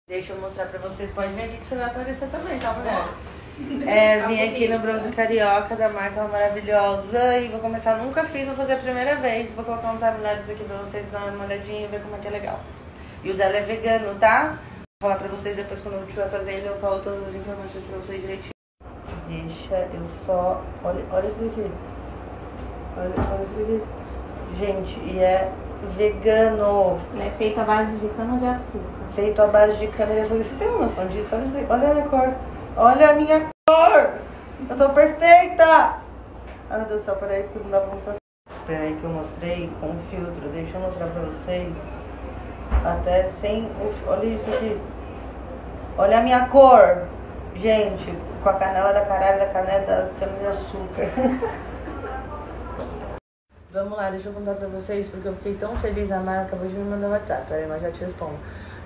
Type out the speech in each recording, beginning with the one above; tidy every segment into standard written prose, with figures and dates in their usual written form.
Deixa eu mostrar pra vocês. Pode vir aqui que você vai aparecer também, tá, mulher? Vim aqui no Bronze Carioca da marca maravilhosa e vou começar. Nunca fiz, vou fazer a primeira vez. Vou colocar um timelapse aqui pra vocês darem uma olhadinha e ver como é que é legal. E o dela é vegano, tá? Vou falar pra vocês depois quando eu estiver fazendo. Eu falo todas as informações pra vocês direitinho. Deixa eu só... Olha isso daqui. Olha isso daqui. Gente, e é vegano. Ele é feito à base de cana-de-açúcar. Feito à base de cana-de-açúcar. Vocês têm uma noção disso? Olha isso daí. Olha a minha cor. Olha a minha cor. Eu tô perfeita. Ai, meu Deus do céu. Peraí que não dá pra mostrar. Peraí que eu mostrei com filtro. Deixa eu mostrar pra vocês. Até sem... Olha isso aqui. Olha a minha cor. Gente, com a canela da caralho, da canela da cana-de-açúcar. Vamos lá, deixa eu contar pra vocês, porque eu fiquei tão feliz, a Mara acabou de me mandar WhatsApp, peraí, mas já te respondo.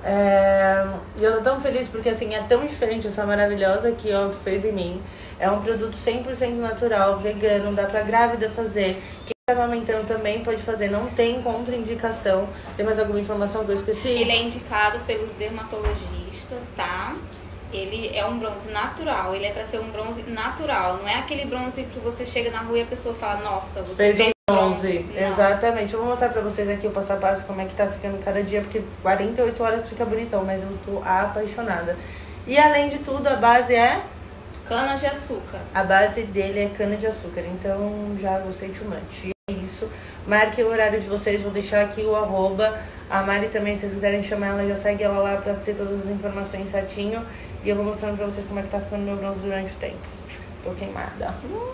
E eu tô tão feliz porque, assim, é tão diferente essa maravilhosa que ó, que fez em mim. É um produto 100% natural, vegano, dá pra grávida fazer. Quem tá amamentando também pode fazer, não tem contraindicação. Tem mais alguma informação que eu esqueci? Ele é indicado pelos dermatologistas, tá? Ele é um bronze natural, ele é pra ser um bronze natural. Não é aquele bronze que você chega na rua e a pessoa fala, nossa, você fez bronze. Exatamente. Eu vou mostrar pra vocês aqui o passo a passo, como é que tá ficando cada dia, porque 48 horas fica bonitão, mas eu tô apaixonada. E além de tudo, a base é... cana-de-açúcar. A base dele é cana-de-açúcar, então já gostei too much. E é isso. Marque o horário de vocês, vou deixar aqui o arroba. A Mari também, se vocês quiserem chamar ela, já segue ela lá pra ter todas as informações certinho. E eu vou mostrando pra vocês como é que tá ficando meu bronze durante o tempo. Tô queimada.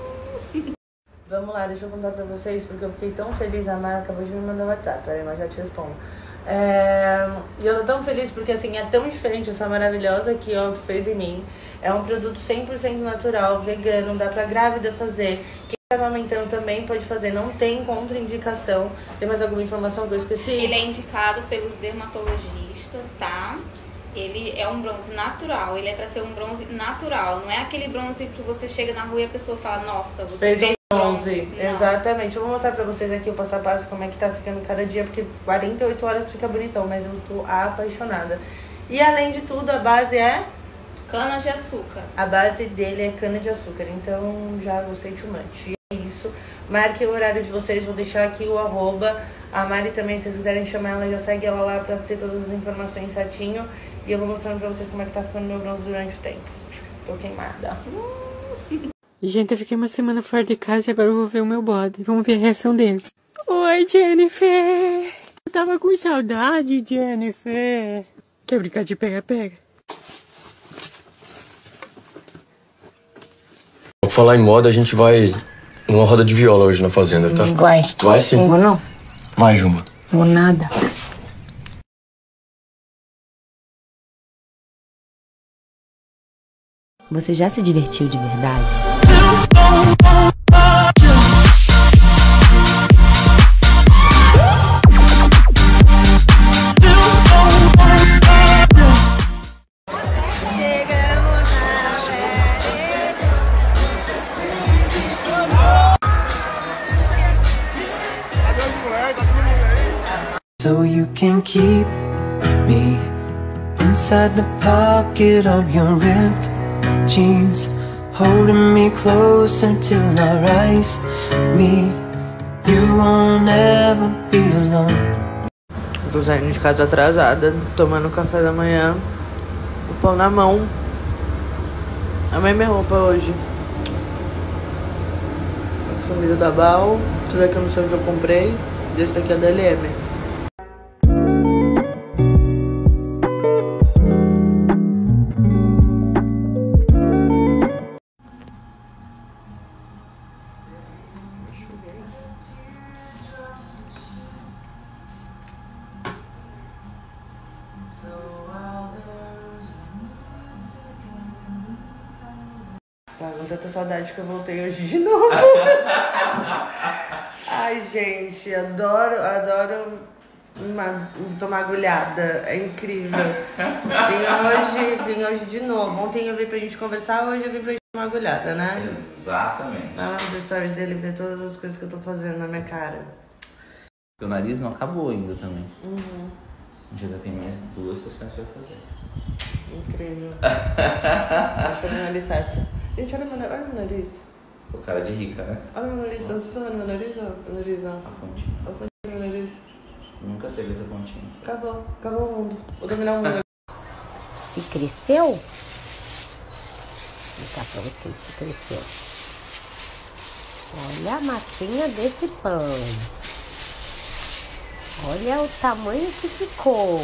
Vamos lá, deixa eu contar pra vocês, porque eu fiquei tão feliz, a Mara acabou de me mandar WhatsApp, peraí, mas já te respondo. E eu tô tão feliz porque, assim, é tão diferente essa maravilhosa que ó, que fez em mim. É um produto 100% natural, vegano, dá pra grávida fazer. Quem tá amamentando também pode fazer, não tem contraindicação. Tem mais alguma informação que eu esqueci? Ele é indicado pelos dermatologistas, tá? Ele é um bronze natural, ele é pra ser um bronze natural. Não é aquele bronze que você chega na rua e a pessoa fala, nossa, você fez bronze. Exatamente. Eu vou mostrar pra vocês aqui o passo a passo, como é que tá ficando cada dia, porque 48 horas fica bonitão, mas eu tô apaixonada. E além de tudo, a base é... cana-de-açúcar. A base dele é cana-de-açúcar, então já gostei too much. E é isso. Marque o horário de vocês, vou deixar aqui o arroba. A Mari também, se vocês quiserem chamar ela, já segue ela lá pra ter todas as informações certinho. E eu vou mostrando pra vocês como é que tá ficando meu bronze durante o tempo. Tô queimada. Gente, eu fiquei uma semana fora de casa e agora eu vou ver o meu bode. Vamos ver a reação dele. Oi, Jennifer! Eu tava com saudade, Jennifer. Quer brincar de pega-pega? Vou falar em moda, a gente vai numa roda de viola hoje na fazenda, tá? Vai. Vai sim. Não vou não. Vai, Juma. Não vou nada. Você já se divertiu de verdade? So you can keep me inside the pocket of your ripped jeans, holding me close until our eyes meet. You won't ever be alone. Tô saindo de casa atrasada, tomando café da manhã, o pão na mão. Amei minha roupa hoje. Essa camisa da Bal, essa daqui eu não sei onde eu comprei, desse daqui é da LM. Tá com tanta saudade que eu voltei hoje de novo. Ai, gente, adoro tomar agulhada. É incrível. Vim hoje de novo. Ontem eu vim pra gente conversar, hoje eu vim pra gente tomar agulhada, né? Exatamente. Lá nos stories dele, ver todas as coisas que eu tô fazendo na minha cara. O nariz não acabou ainda também. Uhum. A gente ainda tem mais 2 sessões pra fazer. Incrível. Achou meu nariz certo. Gente, olha meu nariz. O cara de rica, né? Olha meu nariz, você tá vendo meu nariz? Ó, meu nariz, ó. A pontinha. Olha a pontinha do meu nariz. Nunca teve essa pontinha. Acabou o mundo. Vou dominar o mundo. Se cresceu? Vou mostrar pra vocês se cresceu. Olha a massinha desse pão. Olha o tamanho que ficou.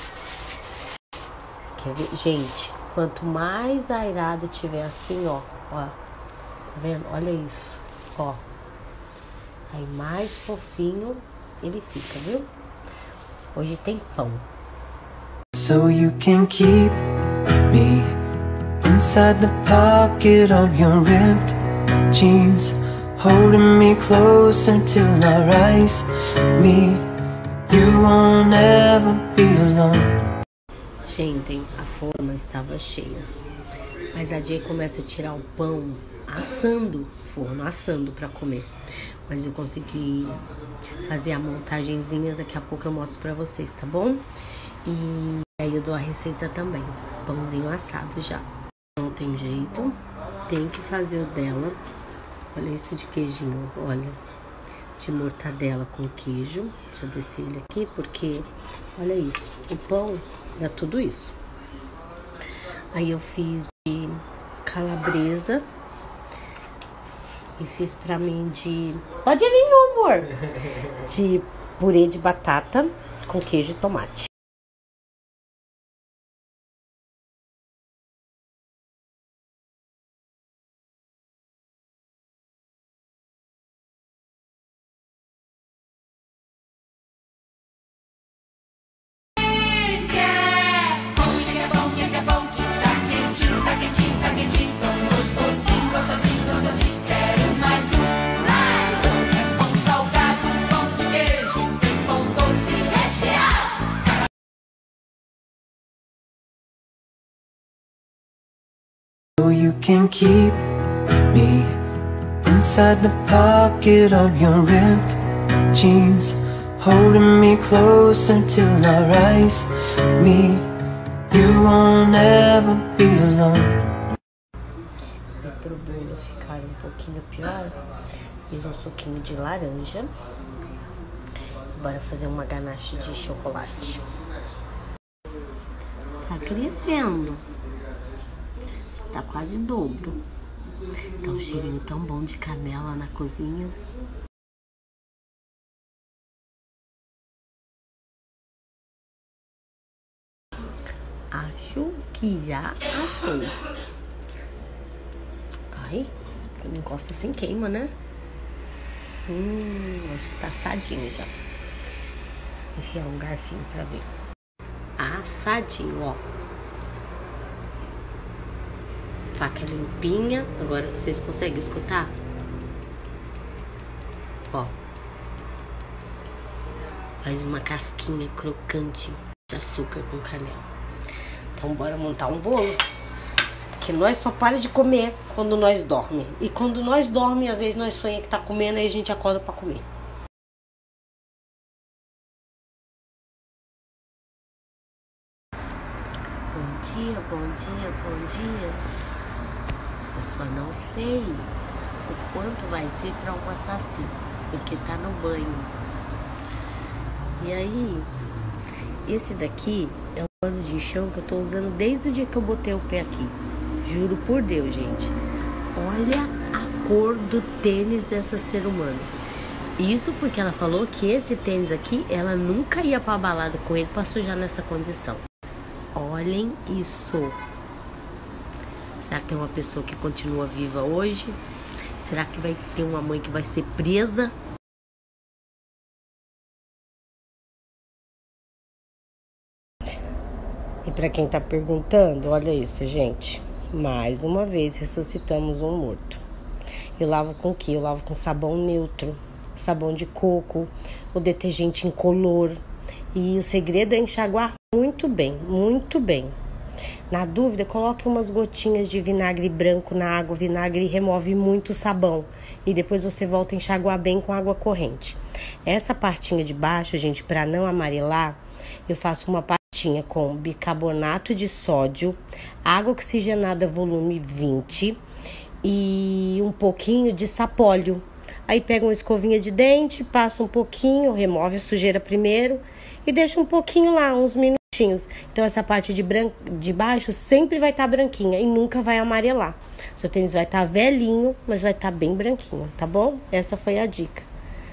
Quer ver? Gente, quanto mais airado tiver assim, ó. Tá vendo? Olha isso. Ó. Aí mais fofinho ele fica, viu? Hoje tem pão. So you can keep me inside the pocket of your ripped jeans, holding me close until our eyes meet. You won't ever be alone. Gente, a forma estava cheia, mas a Jay começa a tirar o pão assando, forno assando para comer. Mas eu consegui fazer a montagenzinha, daqui a pouco eu mostro pra vocês, tá bom? E aí eu dou a receita também, pãozinho assado já. Não tem jeito, tem que fazer o dela. Olha isso de queijinho, olha, de mortadela com queijo. Deixa eu descer ele aqui, porque olha isso, o pão era tudo isso. Aí eu fiz de calabresa e fiz pra mim de... Pode vir, meu amor! De purê de batata com queijo e tomate. So you can keep me inside the pocket of your ripped jeans, holding me close until our eyes meet. You won't ever be alone. E pro bolo ficar um pouquinho pior, fiz um suquinho de laranja. Bora fazer uma ganache de chocolate. Tá crescendo. Tá quase o dobro. Tá um cheirinho tão bom de canela na cozinha. Acho que já assou. Ai, não encosta sem queima, né? Acho que tá assadinho já. Deixa eu enfiar um garfinho pra ver. Assadinho, ó. Faca limpinha. Agora vocês conseguem escutar? Ó. Faz uma casquinha crocante de açúcar com canela. Então bora montar um bolo. Que nós só para de comer quando nós dormimos. E quando nós dormimos, às vezes nós sonhamos que tá comendo e a gente acorda pra comer. Bom dia, bom dia, bom dia. Eu só não sei o quanto vai ser pra almoçar assim, porque tá no banho. E aí, esse daqui é um pano de chão que eu tô usando desde o dia que eu botei o pé aqui. Juro por Deus, gente. Olha a cor do tênis dessa ser humana. Isso porque ela falou que esse tênis aqui, ela nunca ia pra balada com ele pra sujar nessa condição. Olhem isso. Será que tem uma pessoa que continua viva hoje? Será que vai ter uma mãe que vai ser presa? E para quem tá perguntando, olha isso, gente. Mais uma vez ressuscitamos um morto. Eu lavo com o quê? Eu lavo com sabão neutro, sabão de coco, o detergente incolor. E o segredo é enxaguar muito bem, muito bem. Na dúvida, coloque umas gotinhas de vinagre branco na água. O vinagre remove muito o sabão. E depois você volta a enxaguar bem com água corrente. Essa partinha de baixo, gente, para não amarelar, Eu faço uma pastinha com bicarbonato de sódio, água oxigenada volume 20 e um pouquinho de sapólio. Aí pega uma escovinha de dente, passa um pouquinho, remove a sujeira primeiro e deixa um pouquinho lá, uns minutinhos. Então essa parte de baixo sempre vai estar branquinha e nunca vai amarelar. Seu tênis vai estar velhinho, mas vai estar bem branquinho, tá bom? Essa foi a dica.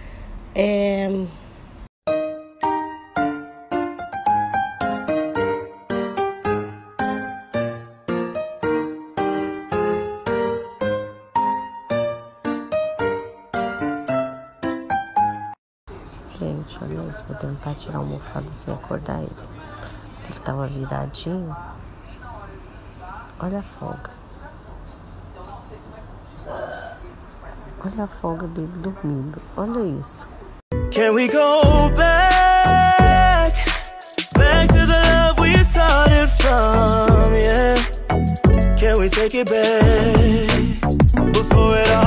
Gente, olha isso, vou tentar tirar a almofada sem acordar ele. Ele tava viradinho. Olha a folga. Olha a folga dele dormindo. Olha isso. Can we go back to the love we started from, yeah? Can we take it back before it all